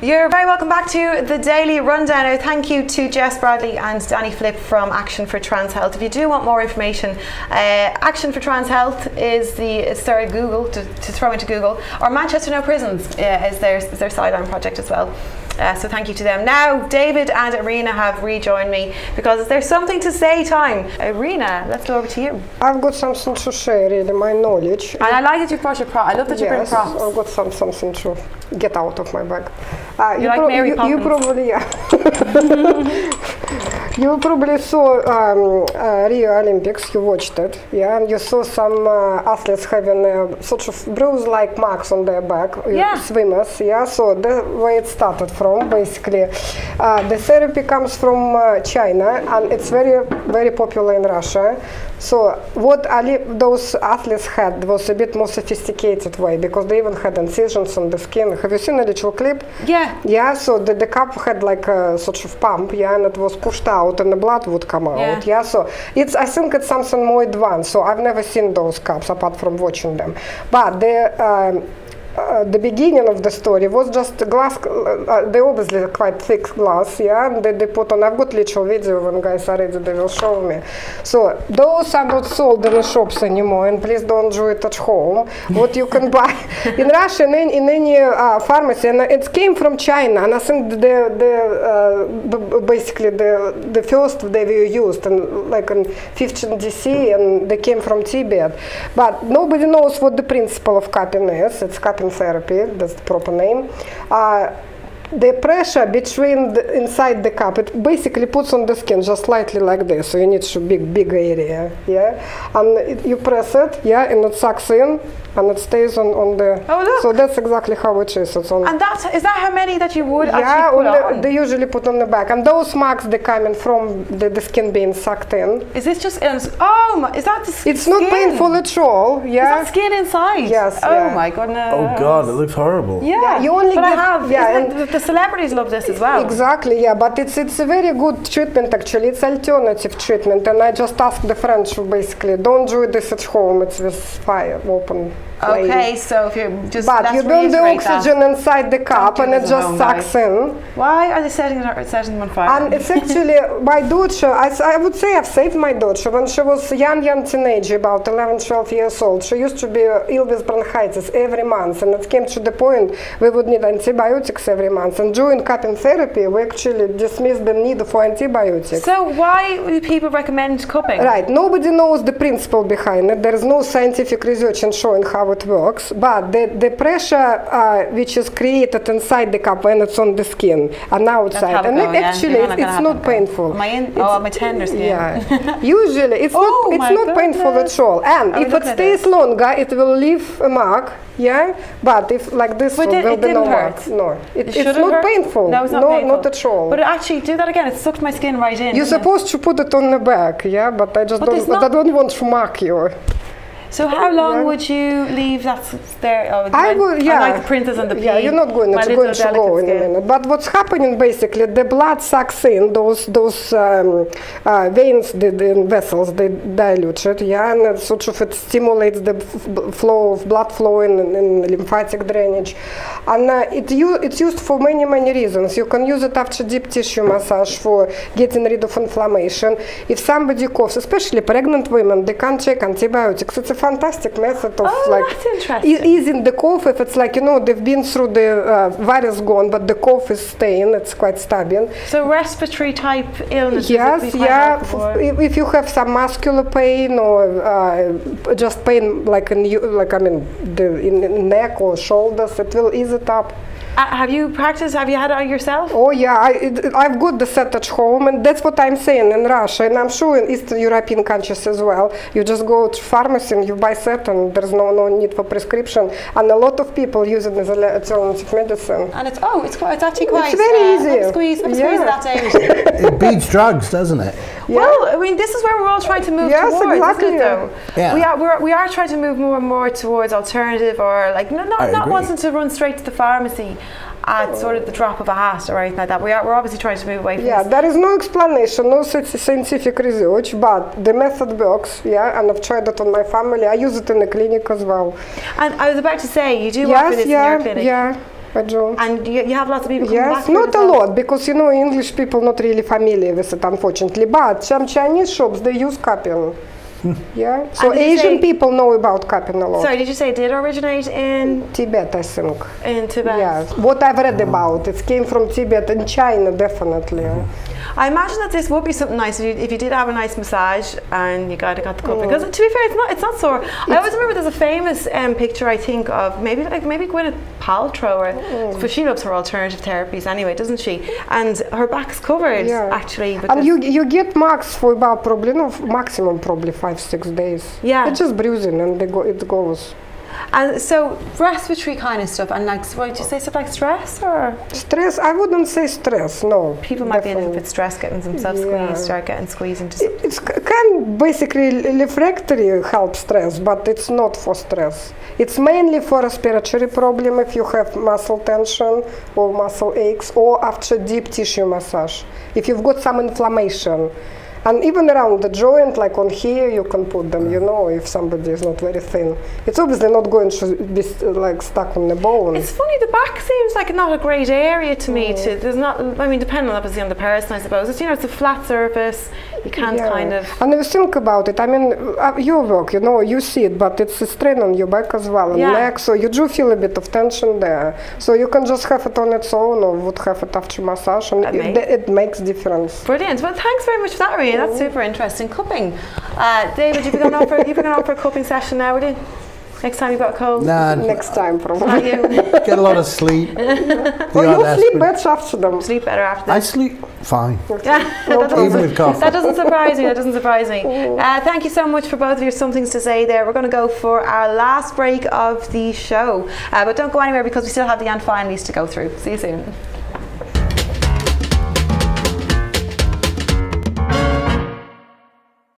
You're very welcome back to the Daily Rundown. Thank you to Jess Bradley and Danny Flip from Action for Trans Health. If you do want more information, Action for Trans Health is their Google, to throw into Google, or Manchester No Prisons is their sideline project as well. So thank you to them. Now, David and Irina have rejoined me because there's something to say time. Irina, let's go over to you. I've got something to share, really, my knowledge. And I like that you brought your props. I love that you bring props. I've got something to get out of my bag. You like Mary Poppins. You probably, you probably saw Rio Olympics, you watched it, yeah, and you saw some athletes having sort of bruise-like marks on their back, swimmers, yeah, so the way it started from, basically, the therapy comes from China, and it's very, very popular in Russia. So what those athletes had was a bit more sophisticated way, because they even had incisions on the skin. Have you seen a little clip? Yeah. Yeah, so the cup had like a sort of pump, yeah, and it was pushed out and the blood would come out, yeah, so I think it's something more advanced, so I've never seen those cups apart from watching them. But the beginning of the story was just glass, they obviously quite thick glass, yeah, and they put on, I've got literal video when guys are ready, they will show me. So those are not sold in the shops anymore, and please don't do it at home. What you can buy in Russia, in any pharmacy, and it came from China, and I think basically the first they were used in, like in 15 DC, and they came from Tibet. But nobody knows what the principle of cupping is. It's cupping therapy, that's the proper name. The pressure between inside the cup, it basically puts on the skin just slightly like this, so you need a big area, yeah, and you press it, yeah, and it sucks in, and it stays on the. Oh, look. So that's exactly how it is. It's on. And is that how many that you would actually put on? They usually put on the back, and those marks they coming from the skin being sucked in. Is this just? Oh my! Is that the skin? It's not painful at all. Yeah. Is that skin inside? Yes. Oh yeah. My goodness. Oh God, it looks horrible. Yeah. You only but get, I have. Yeah. The celebrities love this as well. Exactly. Yeah. But it's a very good treatment actually. It's alternative treatment, and I just asked the French basically, don't do this at home. It's with fire open. Okay, so if you just but you don't do oxygen inside the cup, and it just sucks in. Why are they setting them on fire? And it's actually my daughter. I would say I've saved my daughter when she was a young teenager, about 11, 12 years old. She used to be ill with bronchitis every month, and it came to the point we would need antibiotics every month. And during cupping therapy, we actually dismissed the need for antibiotics. So why do people recommend cupping? Right. Nobody knows the principle behind it. There is no scientific research in showing how it works, but the pressure which is created inside the cup when it's on the skin and outside, and actually it's not painful. My tender skin. Yeah. Usually it's not painful at all, and if it stays longer, it will leave a mark. Yeah, but if like this, but will be no mark. No, it's not painful. No, it's not painful. Not at all. But actually, do that again. It sucked my skin right in. You're supposed to put it on the back, yeah, but I just don't want to mark you. So how long would you leave that there? Oh, I would, yeah. Like the princess and the pea. Yeah, you're not going to go in a minute. But what's happening basically, the blood sucks in those veins, the vessels, they dilute it, yeah, and it sort of it stimulates the flow of blood flow in lymphatic drainage, and it's used for many reasons. You can use it after deep tissue massage for getting rid of inflammation. If somebody coughs, especially pregnant women, they can't take antibiotics. It's a fantastic method of easing the cough. If it's like, you know, they've been through the virus gone, but the cough is staying, it's quite stable. So respiratory type illness. Yes, yeah. If you have some muscular pain or just pain like in in neck or shoulders, it will ease it up. Have you practiced? Have you had it on yourself? Oh yeah, I've got the set at home, and that's what I'm saying in Russia, and I'm sure in Eastern European countries as well. You just go to pharmacy and you buy set, and there's no need for prescription. And a lot of people use it as alternative medicine. And it's actually quite. It's very easy. Squeeze that out. It beats drugs, doesn't it? Yeah. Well, I mean, this is where we're all trying to move towards, exactly. isn't it, though? Yeah. We are trying to move more and more towards alternative, or like not wanting to run straight to the pharmacy at sort of the drop of a hat or anything like that. We're obviously trying to move away from this. There is no explanation, no scientific research, but the method works, yeah, and I've tried it on my family. I use it in the clinic as well. And I was about to say, you do offer this in your clinic. Yeah. I do. And you have lots of people coming back? Yes, not a lot, because you know English people not really familiar with it, unfortunately. But some Chinese shops they use cupping. Yeah. So Asian people know about cupping a lot. Sorry, did you say it did originate in Tibet? I think. In Tibet. Yes. What I've read about it came from Tibet and China, definitely. I imagine that this would be something nice if you did have a nice massage and you got the cupping. Because to be fair, it's not sore. I always remember there's a famous picture I think of maybe Gwyneth Paltrow, but she loves her alternative therapies anyway, doesn't she? And her back's covered actually. And you get max for about probably maximum probably 5-6 days. Yeah. It's just bruising and it goes. And so respiratory kind of stuff, and like, what did you say, stuff like stress or? Stress, I wouldn't say stress, no. People might be in a bit stressed getting themselves squeezed, start getting squeezed into something. It's can basically refractory help stress, but it's not for stress. It's mainly for respiratory problem if you have muscle tension or muscle aches or after deep tissue massage. If you've got some inflammation. And even around the joint, like on here, you can put them, you know, if somebody is not very thin. It's obviously not going to be like stuck on the bone. It's funny, the back seems like not a great area to me. There's not, I mean, depending obviously on the person, I suppose. It's, you know, it's a flat surface. You can't kind of... And if you think about it, I mean, your work, you know, you see it, but it's a strain on your back as well, and neck, so you do feel a bit of tension there. So you can just have it on its own, or would have it after massage, and it makes difference. Brilliant. Well, thanks very much for that, Maria. That's super interesting. Cupping. David, you've been going out for a cupping session now, will you? Next time you've got a cold? Nah, next time probably. Get a lot of sleep. You sleep better after them. Sleep better after them. I sleep fine. Even with coffee. That doesn't surprise me. That doesn't surprise me. Thank you so much for both of your somethings to say there. We're going to go for our last break of the show. But don't go anywhere because we still have the and finalies to go through. See you soon.